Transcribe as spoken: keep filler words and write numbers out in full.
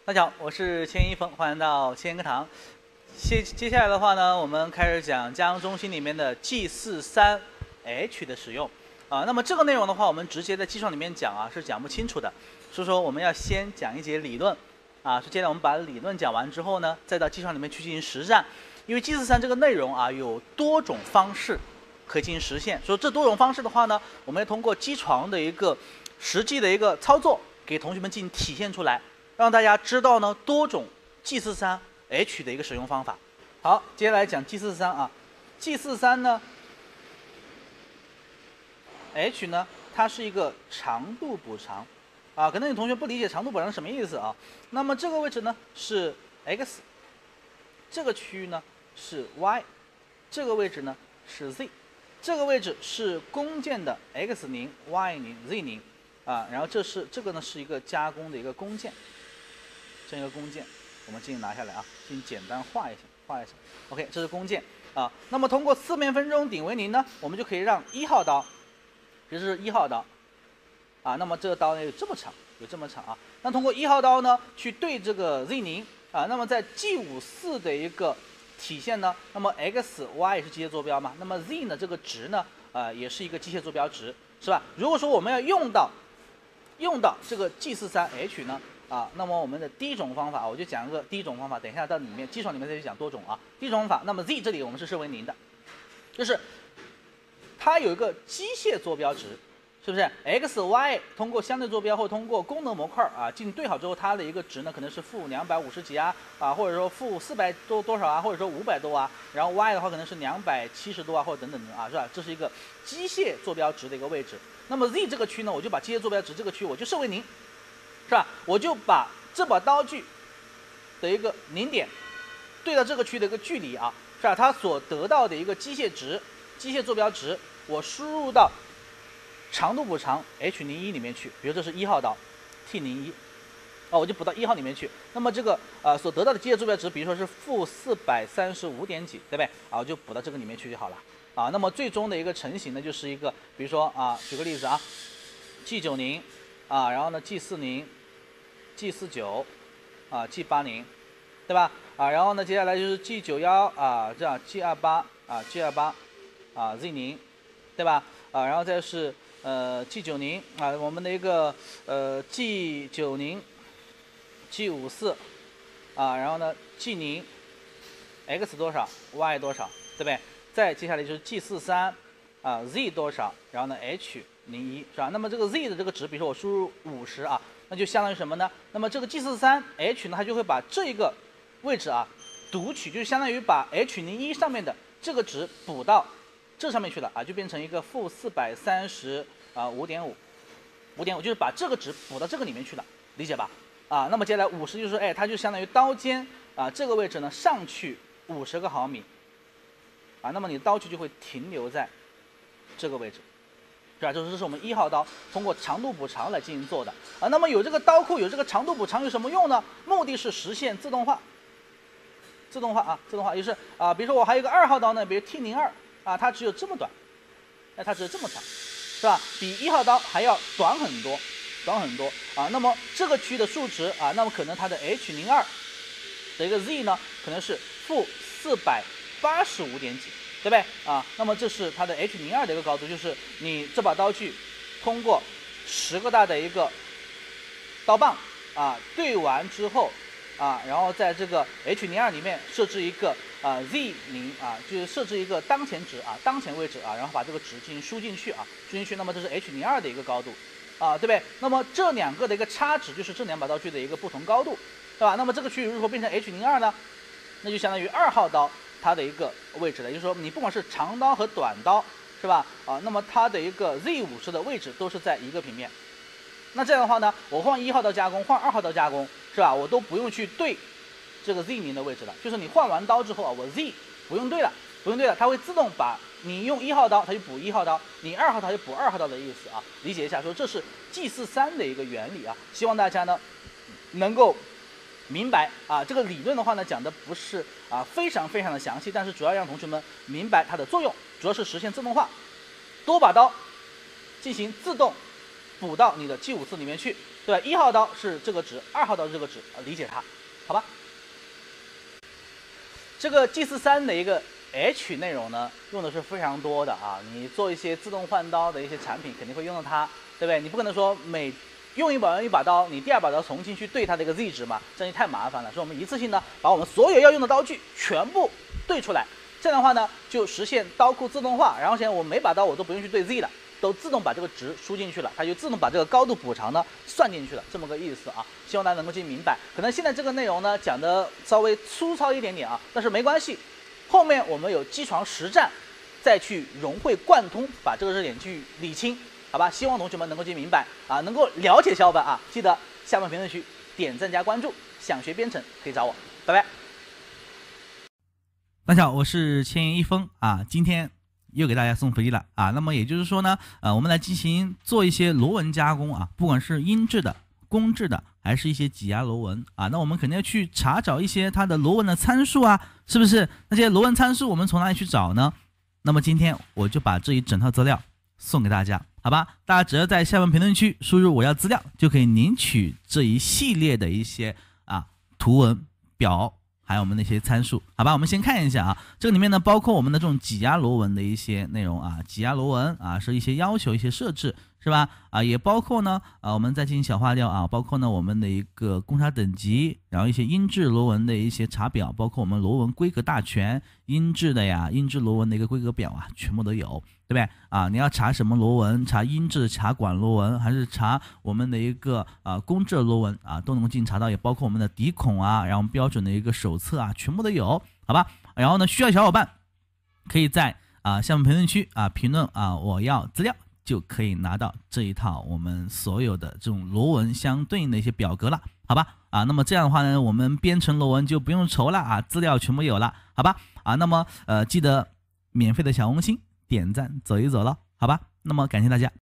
大家好，我是千一峰，欢迎到千课堂。接接下来的话呢，我们开始讲加工中心里面的 G 四三 H 的使用啊。那么这个内容的话，我们直接在计算里面讲啊是讲不清楚的，所以说我们要先讲一节理论啊。所以接下来我们把理论讲完之后呢，再到计算里面去进行实战。因为 G 四三这个内容啊有多种方式可以进行实现，所以这多种方式的话呢，我们要通过机床的一个实际的一个操作，给同学们进行体现出来。让大家知道呢多种 G 四三 H 的一个使用方法。好，接下来讲 G 四三啊 ，G 四三呢 ，H 呢，它是一个长度补偿啊。可能有同学不理解长度补偿是什么意思啊？那么这个位置呢是 x， 这个区域呢是 y， 这个位置呢是 z， 这个位置是工件的 x 零、y 零、z 零啊。然后这是这个呢是一个加工的一个工件。这样一个工件，我们进行拿下来啊，进行简单画一下，画一下。OK， 这是工件啊。那么通过四面分钟顶为零呢，我们就可以让一号刀，这是一号刀啊。那么这个刀呢有这么长，有这么长啊。那通过一号刀呢去对这个 Z 零啊，那么在 G 五十四的一个体现呢，那么 X、Y 也是机械坐标嘛，那么 Z 呢这个值呢啊也是一个机械坐标值，是吧？如果说我们要用到用到这个 G 四三 H 呢？啊，那么我们的第一种方法，我就讲一个第一种方法，等一下到里面计算里面再去讲多种啊。第一种方法，那么 Z 这里我们是设为零的，就是它有一个机械坐标值，是不是 ？X、Y 通过相对坐标或通过功能模块啊进行对好之后，它的一个值呢可能是负两百五十几啊啊，或者说负四百多多少啊，或者说五百多啊，然后 Y 的话可能是两百七十多啊，或者等等的啊，是吧？这是一个机械坐标值的一个位置。那么 Z 这个区呢，我就把机械坐标值这个区我就设为零。是吧？我就把这把刀具的一个零点对到这个区的一个距离啊，是吧？它所得到的一个机械值、机械坐标值，我输入到长度补偿 H 零一里面去。比如这是一号刀 T 零一，啊，我就补到一号里面去。那么这个呃所得到的机械坐标值，比如说是负四百三十五点几，对不对？啊，我就补到这个里面去就好了。啊，那么最终的一个成型呢，就是一个，比如说啊，举个例子啊 ，G 九十啊，然后呢 G 四十。G 四九啊 ，G 八十，对吧？啊，然后呢，接下来就是 G 九十一啊，这样 G 二八啊 ，G 二八啊 ，Z 零，对吧？啊，然后再是呃 G 九十啊，我们的一个呃 G 九十 G 五十四啊，然后呢 G 零 X 多少 Y 多少，对不对？再接下来就是 G 四三啊 Z 多少，然后呢 H 零一是吧？那么这个 Z 的这个值，比如说我输入五十啊。那就相当于什么呢？那么这个 G 四三 H 呢，它就会把这一个位置啊读取，就相当于把 H 零一上面的这个值补到这上面去了啊，就变成一个负四百三十啊五点五，五点五就是把这个值补到这个里面去了，理解吧？啊，那么接下来五十就是哎，它就相当于刀尖啊这个位置呢上去五十个毫米啊，那么你的刀具就会停留在这个位置。是吧？就是这是我们一号刀通过长度补偿来进行做的啊。那么有这个刀库，有这个长度补偿有什么用呢？目的是实现自动化，自动化啊，自动化就是啊，比如说我还有一个二号刀呢，比如 T 零二啊，它只有这么短，哎，它只有这么长，是吧？比一号刀还要短很多，短很多啊。那么这个区的数值啊，那么可能它的 H 零二的一个 Z 呢，可能是负四百八十五点几。对不对啊？那么这是它的 H 零二的一个高度，就是你这把刀具通过十个大的一个刀棒啊对完之后啊，然后在这个 H 零二里面设置一个啊 Z 零啊，就是设置一个当前值啊，当前位置啊，然后把这个值进行输进去啊，输进去，那么这是 H 零二的一个高度啊，对不对？那么这两个的一个差值就是这两把刀具的一个不同高度，对吧？那么这个区域如果变成 H 零二呢，那就相当于二号刀。它的一个位置了，也就是说，你不管是长刀和短刀，是吧？啊，那么它的一个 Z 五十的位置都是在一个平面。那这样的话呢，我换一号刀加工，换二号刀加工，是吧？我都不用去对这个 Z 零的位置了。就是你换完刀之后啊，我 Z 不用对了，不用对了，它会自动把你用一号刀，它就补一号刀；你二号刀就补二号刀的意思啊。理解一下，说这是 G 四三的一个原理啊。希望大家呢能够明白啊，这个理论的话呢，讲的不是啊非常非常的详细，但是主要让同学们明白它的作用，主要是实现自动化，多把刀进行自动补到你的 G 五十四里面去，对对吧？一号刀是这个值，二号刀是这个值，啊，理解它，好吧？这个 G 四三的一个 H 内容呢，用的是非常多的啊。你做一些自动换刀的一些产品，肯定会用到它，对不对？你不可能说每用一把用一把刀，你第二把刀重新去对它的一个 Z 值嘛，这样就太麻烦了。所以我们一次性呢，把我们所有要用的刀具全部对出来，这样的话呢，就实现刀库自动化。然后现在我每把刀我都不用去对 Z 了，都自动把这个值输进去了，它就自动把这个高度补偿呢算进去了，这么个意思啊。希望大家能够去明白。可能现在这个内容呢讲的稍微粗糙一点点啊，但是没关系，后面我们有机床实战，再去融会贯通，把这个热点去理清。好吧，希望同学们能够去明白啊，能够了解小伙伴啊，记得下方评论区点赞加关注，想学编程可以找我，拜拜。 大家好，我是千言一锋啊，今天又给大家送福利了啊。那么也就是说呢，呃，我们来进行做一些螺纹加工啊，不管是音质的、公制的，还是一些挤压螺纹啊，那我们肯定要去查找一些它的螺纹的参数啊，是不是？那些螺纹参数我们从哪里去找呢？那么今天我就把这一整套资料送给大家，好吧？大家只要在下方评论区输入我要资料，就可以领取这一系列的一些啊图文表，还有我们那些参数，好吧？我们先看一下啊，这个里面呢包括我们的这种挤压螺纹的一些内容啊，挤压螺纹啊是一些要求、一些设置，是吧？啊，也包括呢啊我们再进行小化掉啊，包括呢我们的一个公差等级，然后一些音质螺纹的一些查表，包括我们螺纹规格大全、音质的呀、音质螺纹的一个规格表啊，全部都有。对不对啊？你要查什么螺纹？查音质、查管螺纹，还是查我们的一个啊公制螺纹啊，都能够进行查到，也包括我们的底孔啊，然后标准的一个手册啊，全部都有，好吧？然后呢，需要小伙伴可以在啊下面评论区啊评论啊我要资料，就可以拿到这一套我们所有的这种螺纹相对应的一些表格了，好吧？啊，那么这样的话呢，我们编程螺纹就不用愁了啊，资料全部有了，好吧？啊，那么呃记得免费的小红心。点赞走一走了，好吧？那么感谢大家。